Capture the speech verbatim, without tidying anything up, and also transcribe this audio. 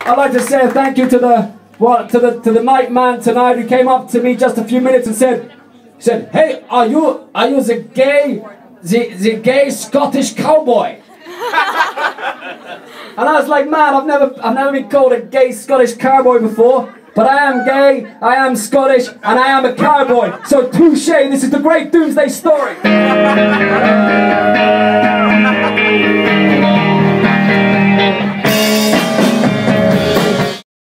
I'd like to say thank you to the what to the to the night man tonight who came up to me just a few minutes and said, said, "Hey, are you are you the gay the the gay Scottish cowboy?" And I was like, "Man, I've never I've never been called a gay Scottish cowboy before, but I am gay, I am Scottish, and I am a cowboy. So touche! This is the great Doomsday Story."